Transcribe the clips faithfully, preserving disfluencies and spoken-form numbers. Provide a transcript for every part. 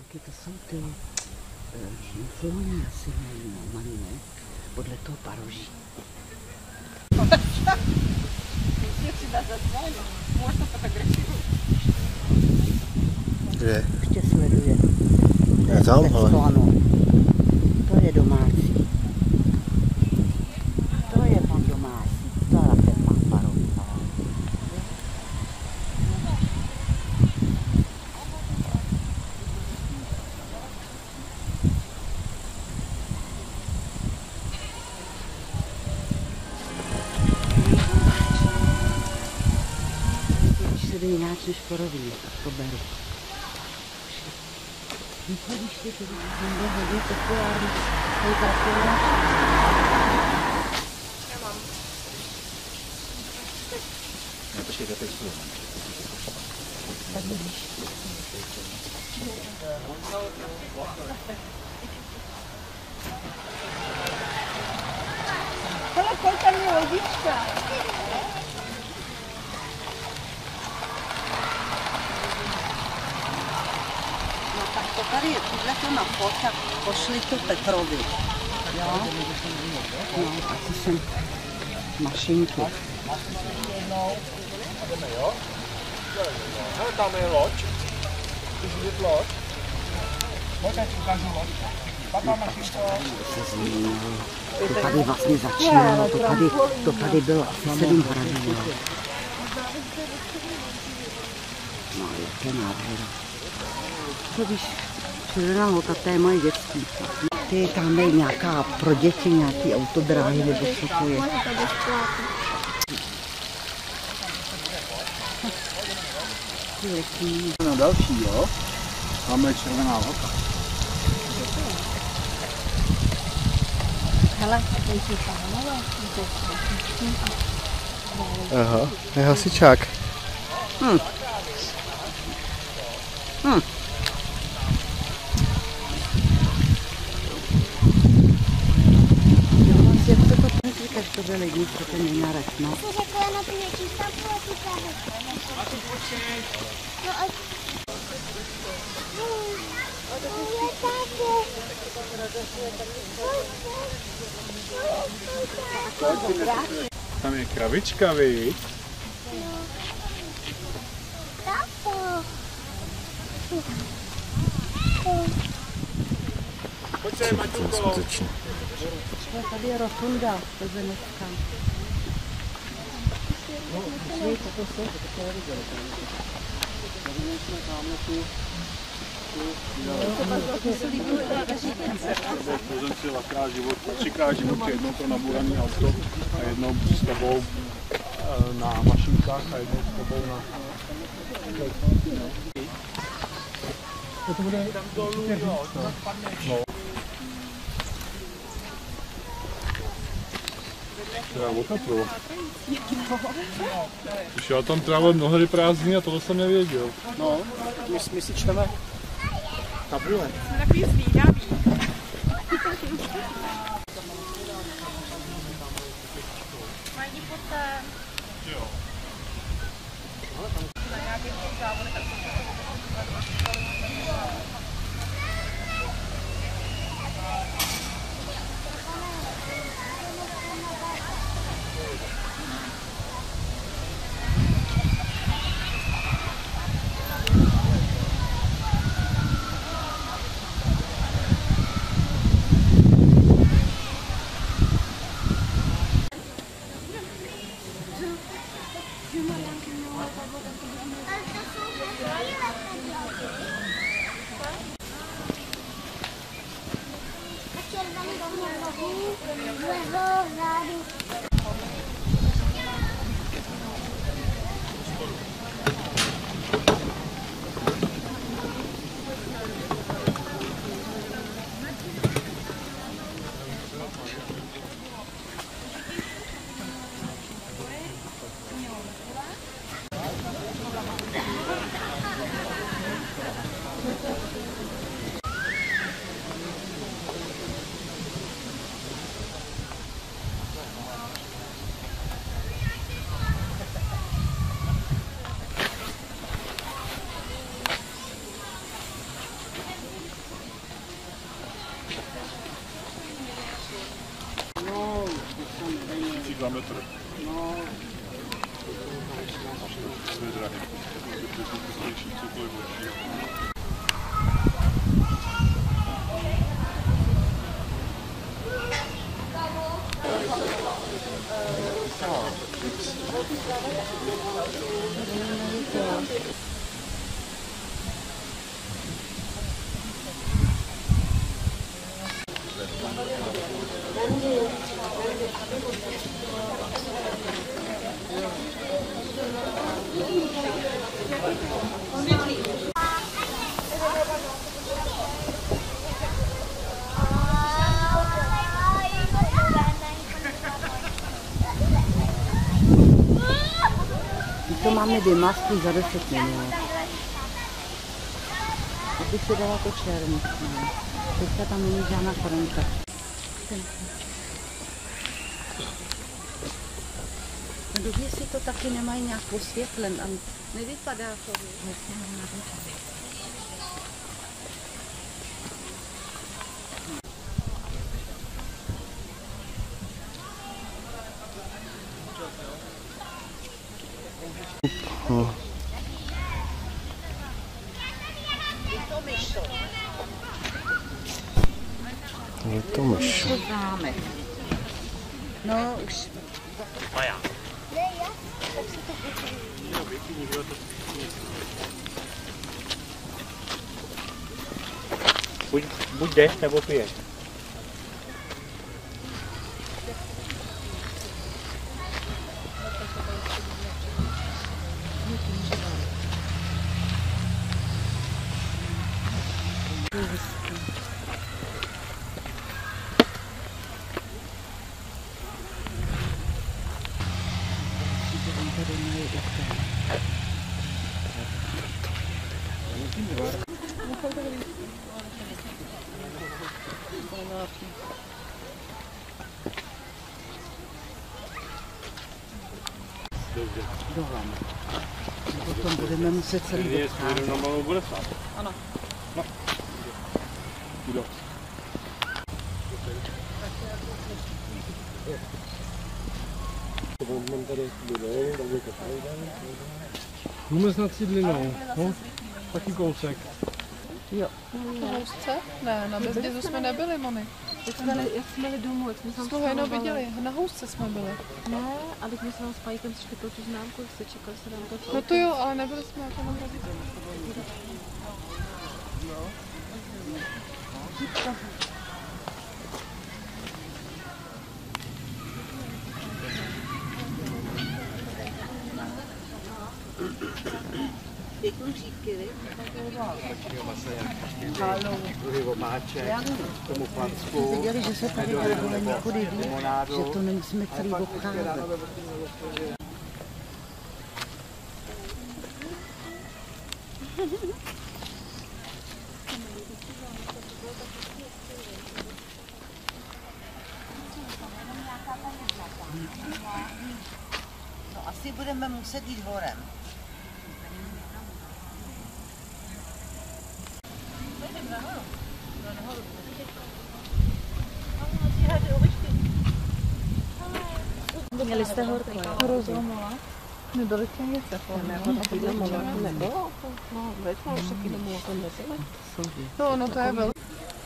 Taky to jsou ty mufloni asi mají, no, malý, ne? Podle toho paroží. Kde? Ještě sleduje. To je tamhle. To je domácí. To je pan domácí. To je pan paroží. Jináč než porovní, to beru. Vychodíš ty, to jsem byl hodně populární. To je taková. Nemám. Ne, počkejte, teď spolu. Tak vidíš. Hele, kolik tam je lodička. To tady je tohleto na fot, tak pošli to Petrovi. Jo? No, asi jsem mašinky. Hele, tam je loď. Chceš vidět loď? Pojď, ať ukážu loď. Papa, mašinko. To tady vlastně začínalo, to tady, to tady bylo asi sedm hradů. No, jaké nádhera. To víš, Červená holka, to je moje dětství. Ty, tam je nějaká pro děti, nějaký autodráhy, nebo co to je. Na další, jo? Tam je Červená holka. Hele, to jsou pánové. Aha, je hasičák. Hm. Hm. Jak to potom říkáš, to byly lidi pro ten minarek, no. To řekla na tu větší stavbu a tu tady. No a... Je tady. Tam je kravička, víš? Tato. Pojď se, Maťulko. Skutečně. Tady je rotunda, plzeňská. Plzeňci dvakrát život, třikrát život, jednou to naburaný auto a jednou s tebou na mašinkách a jednou s tebou na... To bude tam dolů, jo, to spadne. Já otapru. Už já tam trávil mnohdy prázdniny a tohle jsem nevěděl. No, my, my si čteme tabule. Jsme takový zvídaví. Mají poté. Jo. Na nějakých těch závodech. Ale to jsou ty víc za metr. No, To je drahý. Cokoliv lepší. to máme doma aspoň za deset minut. Já bych si dala to červené. Teďka tam není žádná koronka. No dobře, si to taky nemají nějak posvětlen a nevypadá to. No. Je to myš. Zámek. No už. Maja. Buď, buď jdeš, nebo piješ. Dovolám. Potom budeme muset celý odcházet. Ano. No. Kdo? Vůbec nad Cidlinou, no, taky kousek. Jo. Na housce? Ne, na Bezdězu jsme nebyli, Moni. Jak jsme, jak jsme jeli domů, jak jsme se tam Jsme ho jenom viděli, na housce jsme byli. Ne, ale když jsme se tam s Pajkem škrtli tu známku, jak se čekali se nám to. No to jo, ale nebyli jsme jako na Bezdězu. Pěkný šípky, vy? Tomu placku. Viděli, že se tady vole někudy ví, že to nemusíme celý obcházet. No asi budeme muset jít horem. Měli jste horko, jo? Rozlomila. Nebyli k nic, jako Nebylo? No, většinou už taky domů jako nebyli. No, no to je velké.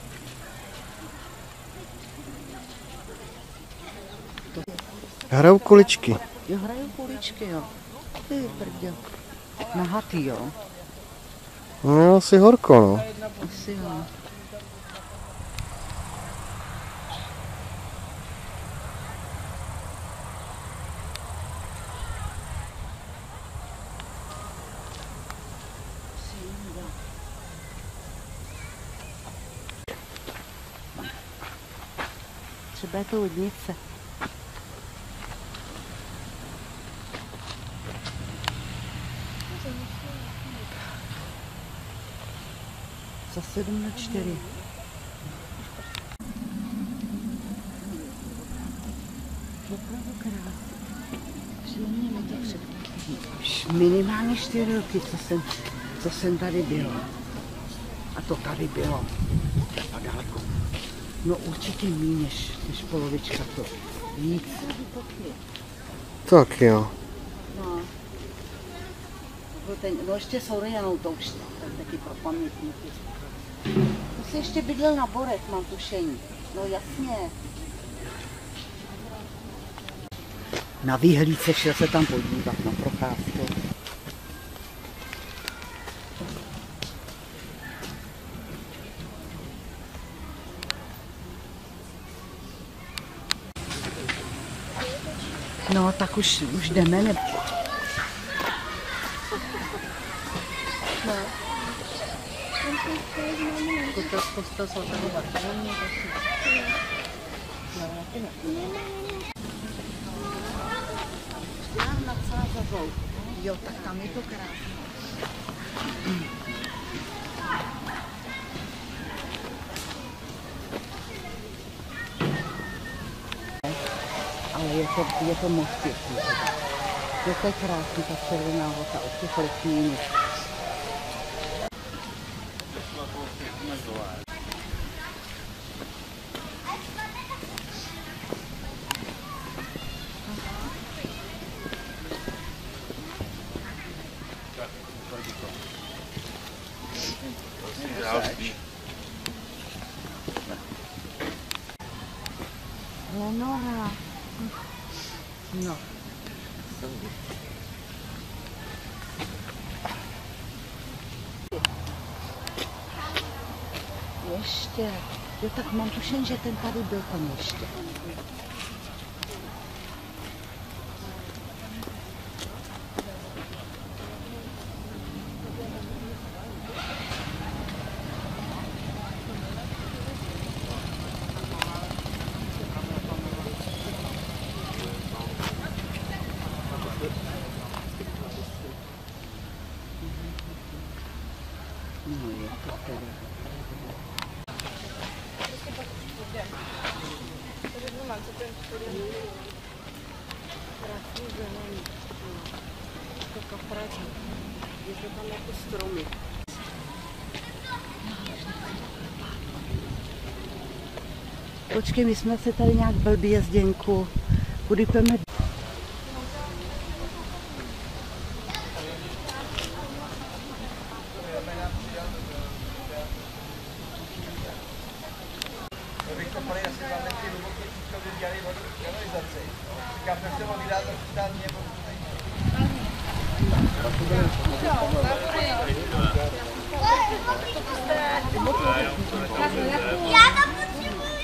Hrajou kuličky. Jo, hraju kuličky, jo. Ty brďo. Nahatý, jo. No, asi horko, no. Asi jo. Třeba je to lednice. Za sedm na čtyři. Opravdu krásný. Příjemně na těch předkých. Minimálně čtyři roky, co jsem, co jsem tady byla. A to tady bylo. Tak daleko. No určitě méně než, než polovička to. Víc. Tak jo. No. Ten, no ještě s Orianou to už tak taky pro pamětníky. To jsi ještě bydlel na Borech, mám tušení. No jasně. Na výhlídce šel se tam podívat na procházku. No, tak už, už jdeme, nebo... No. Kotel z kostel svatého Bartoloměje. No, taky ne. Tam nad Sázavou. Jo, tak tam je to krásné. Ale je to, je to moc pěkný. Je to krásný, ta červená voda od těch letní. Lenora. No. Ještě. Jo, tak mám tušení, že ten tady byl tam ještě. No, je to teda. Krásný zelený. To kapračí. Je to tam jako stromy. Počkej, my jsme se tady nějak blbě, Zdeňku. Kudy půjdeme? Já to potřebuji.